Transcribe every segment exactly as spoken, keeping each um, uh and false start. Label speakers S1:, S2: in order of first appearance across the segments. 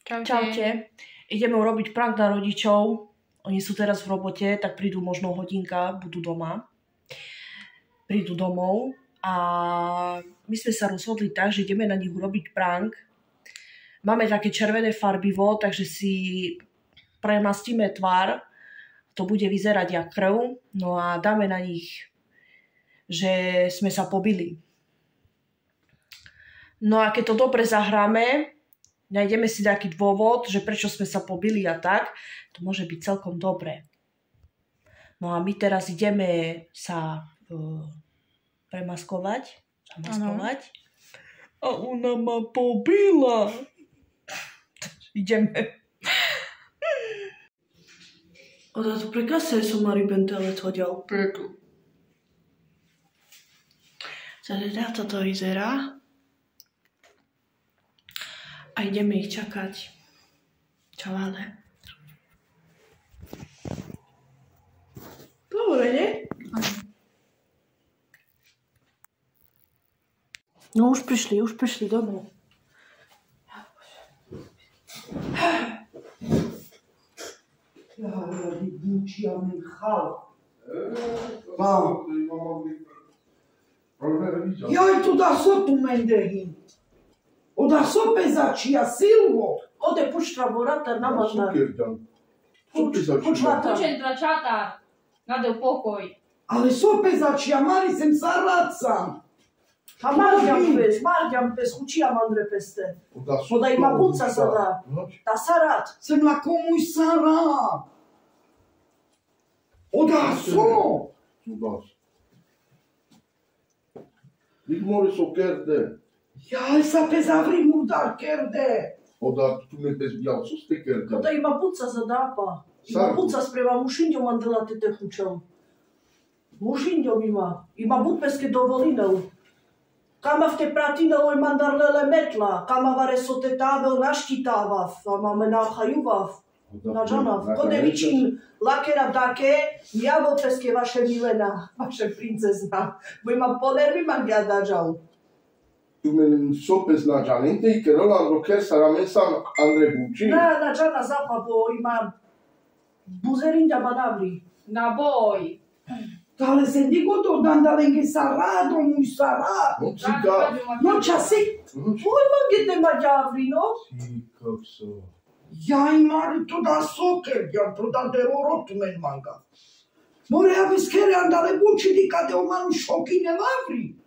S1: Čaute.
S2: Čaute. Ideme urobiť prank na rodičov. Oni sú teraz v robote, tak prídu možno hodinka, budú doma. Prídu domov a my sme sa rozhodli tak, že ideme na nich urobiť prank. Máme také červené farbivo, takže si premastíme tvár. To bude vyzerať jak krv. No a dáme na nich, že sme sa pobili. No a keď to dobre zahráme, nájdeme si taký dôvod, že prečo sme sa pobili a tak, to môže byť celkom dobré. No a my teraz ideme sa uh, premaskovať, zamaskovať. A ona ma pobila. Ideme. Odrazu prekrásne som Mari Bentelec hodil.
S1: Preto.
S2: Teda toto vyzerá. A ideme ich čakať. Čavále. Dobre, nie? No už prišli, už prišli domov.
S3: Ja, die Buccia Michal. Wow. Jaj, tu da so tu mendehin. Oda so pezačia, Silvo.
S2: Ode puštra vorata na mažnar.
S1: Concentra ceata. N-a pokoj.
S3: Ale so pezačia, mari sem saraca.
S2: A margeam pes, margeam pes, hučia mandre peste. Oda ima puca sada. Da sarat.
S3: Sem la comu sarat. Oda so.
S4: Nici more so kerde.
S3: Jaj, sa pezavri murdar kerde.
S4: Oda tu me bezbial, sus te kerde.
S2: Oda ima puca sada apa. Ima puca sprema mušinďom mandela tete hučom. Mušinďom ima. Ima bud peske dovolinel. Kama v te pratineloj mandarlele metla. Kama vare so te tavel naštitavav. Kama me navhajuvav. Na džanav. Kode vičin lakera dake. Javo peske vaše milena. Vaše princezna. Bo ima ponervi mangia dađal.
S4: Tu me sopes na džanente i che rola rocker sarà messa Andre Bucci.
S2: Da, na džana zapa, bo ima buzerinja manavri.
S1: Na boj.
S3: Ale se digo do dandalenge sarat, omul sarat.
S4: Non si da.
S3: No časi.
S2: Oj, mangete mađavri, no?
S4: Si, kak so.
S3: Jaj, mari, to da soker, ja to da derorotu men manga. More avis kere andale buci di cade o manu șochi nevavri.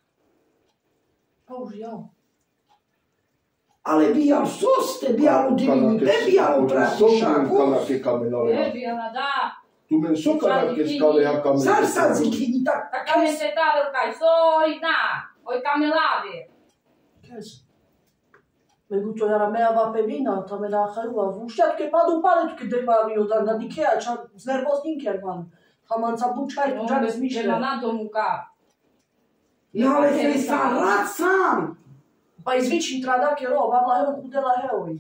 S2: Už jau.
S3: Ale bijal soste, bijal u divinite, bijal u tradišaku.
S4: Kana che camelale.
S1: E, bijala, da.
S4: Tu men so kana che scale a camelale.
S3: Sar sa zikini tak.
S1: Taka me se tavel kaj soj, na. Oj kamelave.
S2: Kes. Meguto jara mea va pe vina, ta me na haruva. Vuștiat că padu paletke de mavi odan, da dikea, ča znervosnin kerman. Haman sa bučaj, tu džane
S1: De la
S2: zmišle.
S1: na domuka.
S3: Ja, ale se sarat sam.
S2: Pa izvičin trada ke ro, vavla heu hudela heoi.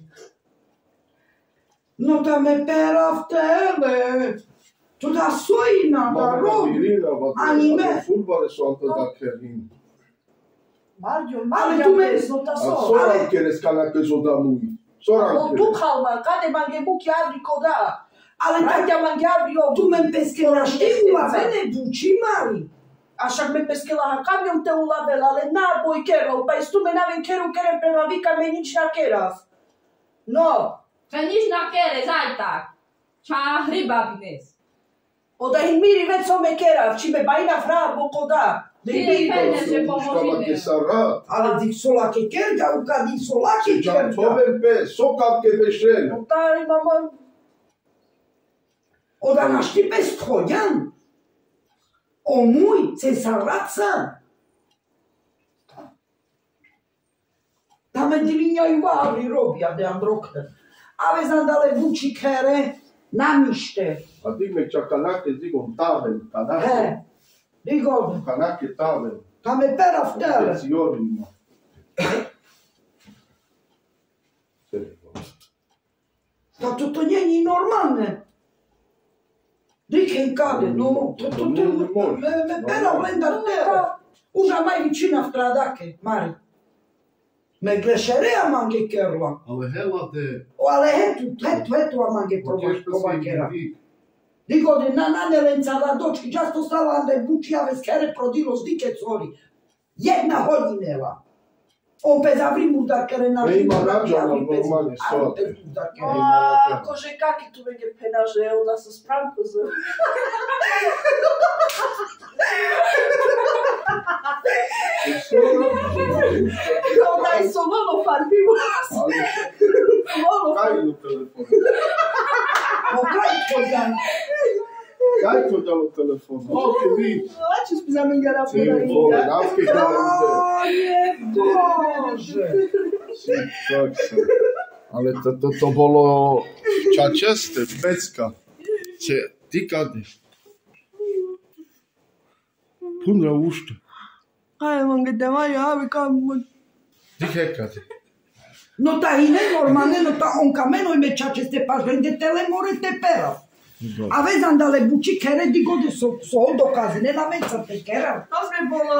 S3: No da me peraftele. To da sojina, da robi. Anime.
S4: Futbale so anche da Kerin.
S2: Margio,
S3: Ale
S2: margio,
S3: tu me-
S2: pes, no ta
S4: A
S2: so.
S4: sora che le scala che so da lui. Sora
S2: No
S4: anche.
S2: tu kalma, kade mange buki avri koda.
S3: Ale tak
S2: Margja mange avri o.
S3: tu men peske naštihula vene buči mari.
S2: Așa me peske la camion te ulavel, ale na boi kero, pa istu me naven keru kere prema vika me nici na kerav. No,
S1: Că nici n-a chere, zaitak. Ća hriba vines.
S2: oda hin miri već so me kerav, či me bajna fra bokoda. De
S1: Bine,
S2: miri
S1: bine.
S4: Se buscava che sarà.
S3: Ale dik sola ke kerga, uka dik sola ke
S4: Se già
S3: kerga.
S4: tove pe so cap che pescel.
S2: Otari mama,
S3: Oda našti pes tchojan. Omui, se sarat sam. Da me divinja i vavri robija de androkne. Ave zandale buči kere, namište.
S4: A dimmi c'ha canache dico un tavel,
S3: He,
S4: canache.
S3: digo,
S4: Canache tavel.
S3: da me peraftele.
S4: Lezioni.
S3: Da to to nije normalne. Diken kade, no, to to to me me pera blendar tebe. Uža mai vicina v tradake, mari. Megleșerea mange kerla.
S4: Ale hela te...
S3: O, ale hetu, hetu, hetu a mange provakera. Digo de na nanelenca la dočki, často stala Andrej Bučija ves kere prodilo zdike cori. Jedna hodinela. On pe zavri murdar kere na
S4: Ne ima rađana normalne sote.
S2: A, akože kaki tu bude pena, že ona sa správku z... No, daj som ono farbivo. Ono
S4: Kaj do telefonu?
S3: O, kaj podan?
S4: Kaj to dalo telefonu? Ovdje vi.
S2: A čo si zamenjala
S4: Ti vole, navke garante.
S3: Bože.
S4: Tak sa. Ale to, to, to bolo čačeste, pecka. Če, ti kadeš? Pundra ušte.
S2: Aj, man gde maju, abi kam...
S4: Ti hekade.
S3: No ta i nenormalne, no ta on kameno ime čačeste pa žende tele morete pera. A vezi andale buči kere di gode so, so dokazi, ne na meca te kera.
S2: To sme bolo.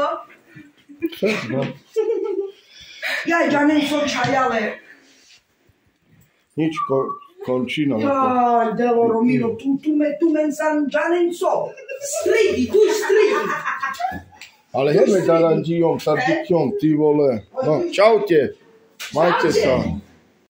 S3: Ja i džanen so čajale.
S4: Nič, ko, končino.
S3: Aj, delo Romino, tu, tu me, tu men san džanen so. Stridi, tu stridi.
S4: Ale heme garantiom, sa ti ti vole. No, čaute. Majte sa.